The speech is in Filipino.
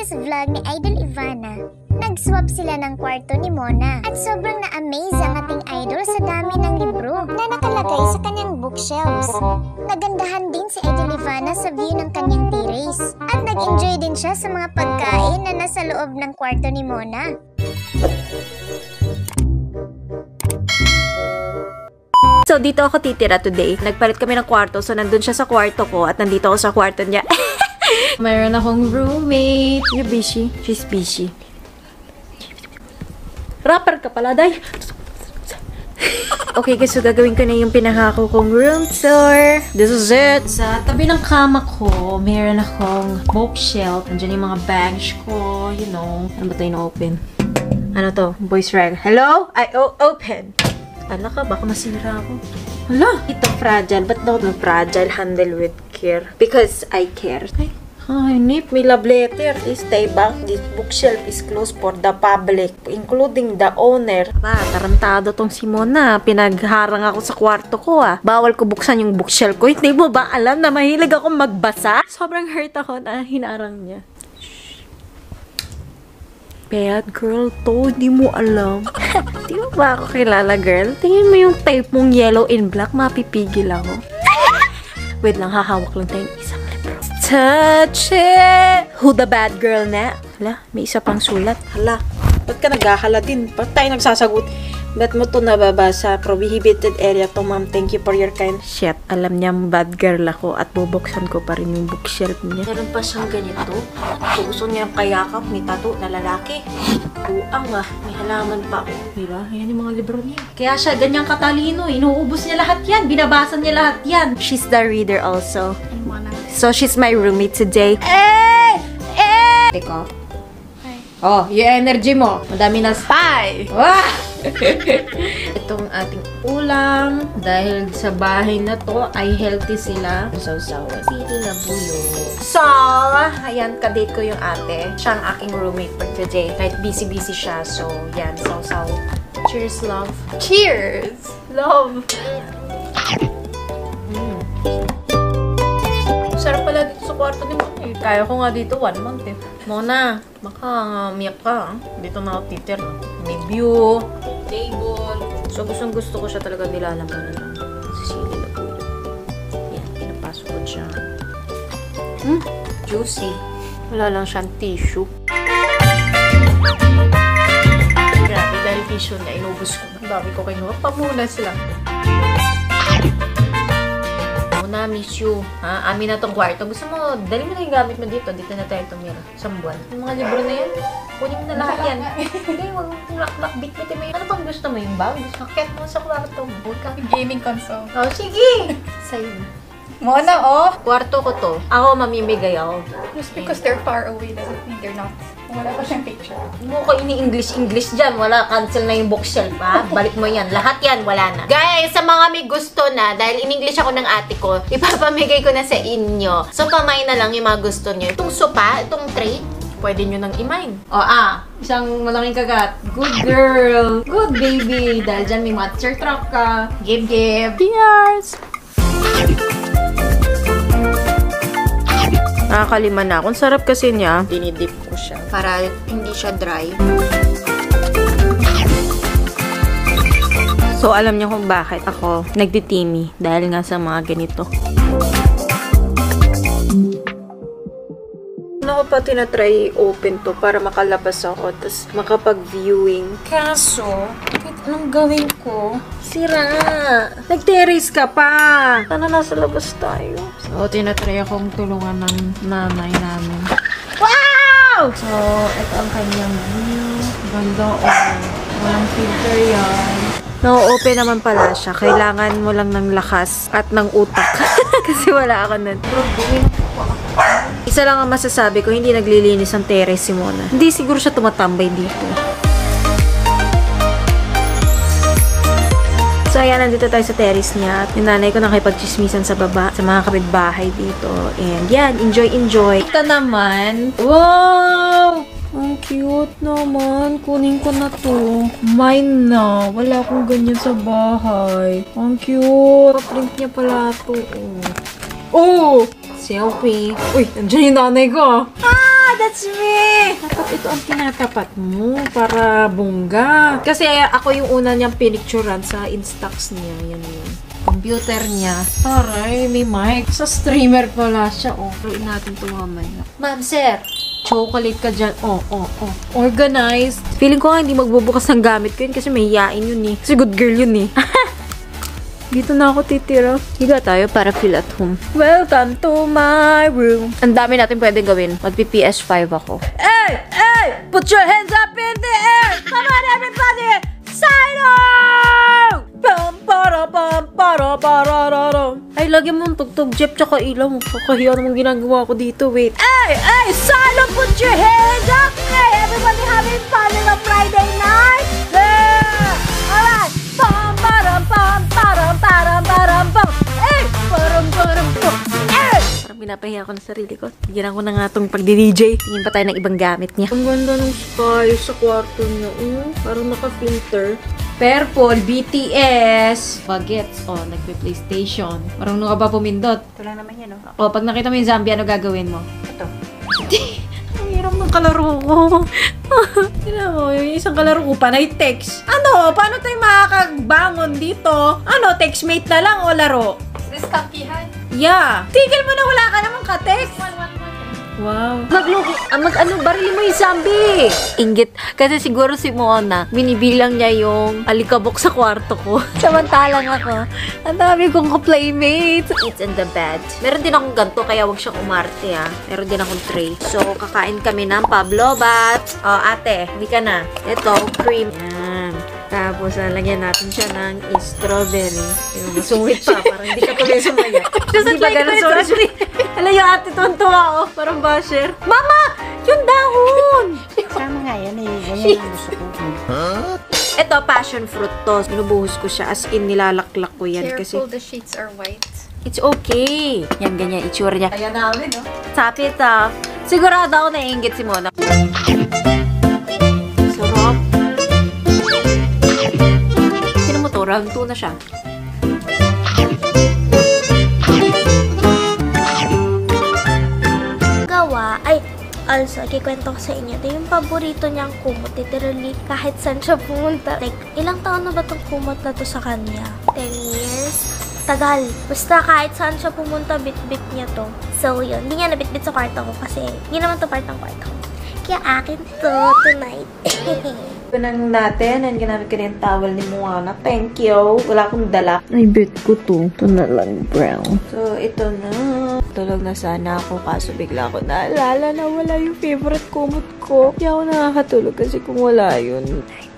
previous vlog ni Idol Ivana, nag-swap sila ng kwarto ni Mona at sobrang na-amaze ang ating idol sa dami ng libro na nakalagay sa kanyang bookshelves. Nagandahan din si Idol Ivana sa view ng kanyang terrace at nag-enjoy din siya sa mga pagkain na nasa loob ng kwarto ni Mona. So, dito ako titira today. Nagpalit kami ng kwarto. So, nandun siya sa kwarto ko at nandito ako sa kwarto niya. Mayroon akong roommate. You're busy. She's busy. Rapper ka pala, day. Okay, guys. So, gagawin ko na yung pinangako kong room tour. This is it. Sa tabi ng kama ko, mayroon akong bookshelf. Nandiyan yung mga bags ko. You know. Ano ba ito yung open? Ano to? Voice rag. Hello? Open. Ala ka, baka masira ako. Hala, ito fragile. Ba't daw na fragile? Handle with care. Because I care. Ay, nip. May love letter. Please stay back. This bookshelf is closed for the public, including the owner. Tarantado tong si Mona. Pinagharang ako sa kwarto ko, ah. Bawal ko buksan yung bookshelf ko. Hindi mo ba alam na mahilig akong magbasa? Sobrang hurt ako na hinarang niya. Bad girl to, di mo alam. Di mo ba ako kilala, girl? Tingin mo yung type mong yellow and black, mapipigil ako. Wait lang, hahawak lang tayong isang libro. Touch it! Who the bad girl na? Hala, may isa pang sulat. Hala, ba't ka naghahala din? Ba't tayo nagsasagot? Ba't mo to nababasa? Prohibited area to, ma'am. Thank you for your kind. Shit, alam niya bad girl ako at bubuksan ko pa rin yung bookshelf niya. Meron pa siyang ganito. Gusto niya yung kayakap, may tattoo na lalaki. Buang ah, may halaman pa. Diba? Ayan yung mga libro niya. Kaya siya ganyang katalino. Inuubos niya lahat yan. Binabasa niya lahat yan. She's the reader also. So, she's my roommate today. Teko. Oh, yung energy mo. Madami na spy. Wow! Itong ating ulam. Dahil sa bahay na to ay healthy sila. Sausawan. Sili na bulo. So, ayan, kadate ko yung ate. Siya ang aking roommate for today. Kahit busy-busy siya. So, yan, sausaw. Cheers, love. Cheers! Love! Sarap pala dito sa kwarto ni Mona. Kaya ko nga dito 1 month eh. Mona, baka miyak ka. Dito na ako titira. May view, table. So gusto ko siya talaga nilalaman na lang. Sisili na po. Yan, pinapasok ko siya. Juicy. Wala lang siyang tissue. Grabe, dahil tissue niya, inubos ko. Ang dami ko kinuha. Pamunas lang. Mona, miss you. Ha? Amin na tong kwarto. Gusto mo, dali mo na yung gamit mo dito. Dito na tayo tumira. Isang buwan. Yung mga libro na yan, kunin mo na lahat yan. Hindi, huwag mong lakbak, bitbitin mo yun. Ano pang gusto mo yung bag? Gusto kakit mo sa kwarto mo. Huwag ka. Gaming console. Oh, sige! Sa'yo na. Mona, oh! Kwarto ko to. Ako, mamimigay ako. Just because they're far away doesn't mean they're not. Wala pa siyang picture. Mo ko ini-English dyan. Wala, cancel na yung bookshelf, ha? Balik mo yan. Lahat yan, wala na. Guys, sa mga may gusto na, dahil in-English ako ng ate ko, ipapamigay ko na sa inyo. So, kamay na lang yung mga gusto nyo. Itong sopa, itong tray, pwede nyo nang imain. Isang malaking kagat. Good girl. Good baby. Dahil dyan may monster truck ka. Give. Cheers! Nakakalima na. Kung sarap kasi niya, dinidip ko siya para hindi siya dry. So, alam niyo kung bakit ako nagtitimi dahil nga sa mga ganito. Ako pa tinatry open to para makalabas ako tapos makapag-viewing. Kaso, kahit anong gawin ko, sira. Nag-terrace ka pa. Sana nasa labas tayo. So, tinatry akong tulungan ng nanay namin. Wow! So, ito ang kanyang view. Ganda o. Walang filter yan. No-open naman pala siya. Kailangan mo lang ng lakas at ng utak. Kasi wala ako nun. Isa lang ang masasabi ko, hindi naglilinis ang terrace si Mona. Hindi siguro siya tumatambay dito. So, ayan, nandito tayo sa terrace niya. Yung nanay ko nakipag-chismisan sa baba, sa mga kapitbahay dito. And yan, enjoy. Ito naman. Wow! Ang cute naman. Kunin ko na to. Mine na. Wala akong ganyan sa bahay. Ang cute. Print niya pala to. Oh! Selfie. Uy, nandiyan yung nanay ko. Ah, that's me! Dapat ito ang tinatapat mo para bongga. Kasi ako yung una niyang pinicturan sa Instax niya. Yan yun. Computer niya. Aray, may mic. Sa streamer pala siya. Oh, tuloy natin ito mamaya. Ma'am, sir. Chocolate ka dyan. Oh. Organized. Feeling ko nga hindi magbubukas ng gamit ko yun kasi may hiyain yun eh. Kasi good girl yun eh. Dito na ako titira. Higa tayo para feel at home. Welcome to my room. Ang dami natin pwedeng gawin. Magpi-PS5 ako. Hey! Put your hands up in the air! Come on, everybody! Sign on! Ay, lagi mong tugtog, Jeff, tsaka ilaw. Kakahiya namang ginagawa ko dito. Wait. Hey! Salo, put your hands up! Hey, everybody having fun on a Friday night? Yeah! Alright! Pam! Parang pinapahiya ko na sarili ko. Tignan ko na nga itong pagdi-DJ. Tingin pa tayo ng ibang gamit niya. Ang ganda ng sky sa kwarto niya. Parang naka-filter. Purple, BTS. Bagets. Oh, nagpe-PlayStation. Parang nung ka ba pumindot? Ito lang naman yan, no? Oh, pag nakita mo yung zombie, ano gagawin mo? Ito. Ang hirap ng kalaro ko. Tignan mo, yung isang kalaro ko, panay text. Ano? Paano tayo makakabangon dito? Ano, textmate na lang o laro? Is this tampihan? Yeah. Tigil mo na, wala ka namang ka-text. Wow. Barili mo yung zombie. Inggit. Kasi siguro si Mona, binibilang niya yung alikabok sa kwarto ko. Samantalang ako, ang dami kong ka-playmates. It's in the bed. Meron din akong ganito, kaya wag siyang umarte ha. Meron din akong tray. So, kakain kami ng Pablo Bat. Oh, ate, hindi ka na. Ito, cream. Yan. Tapos, lagyan natin siya ng strawberry. Yung masungit pa, parang hindi ka tuloy sumaya. Hindi ba ganun? Sorry. Hala, yung ate tuwan-tuwa, oh. Parang basher. Mama! Yung dahon! Sama nga yan eh. Ganyan ang gusto ko. Ito, passion fruit to. Binubuhos ko siya. As in, nilalaklak ko yan. Careful, Kasi the sheets are white. it's okay. Yan, ganyan. Itsura niya. Kaya namin, no? Tap it up. Sigurado ako naiingit si Mona. Sarap. Sino mo to? Round 2 na siya. Also, kikwento ko sa inyo. Ito yung paborito niyang kumot. Literally, kahit saan siya pumunta. Like, ilang taon na ba itong kumot na to sa kanya? 10 years? Tagal. Basta kahit saan siya pumunta, bit-bit niya to. So, yun. Hindi niya nabit-bit sa kwarto ko kasi hindi naman to part ng kwarto ko. Kaya akin to tonight. Pinang natin, and ginamit ko na yung towel ni Mona. Thank you. Wala akong dala. Ay, bet ko to. Ito na lang, brown. So, ito na. Tulog na sana ako, kaso bigla ko naalala na wala yung favorite kumot ko. Hindi ako nakakatulog kasi kung wala yun.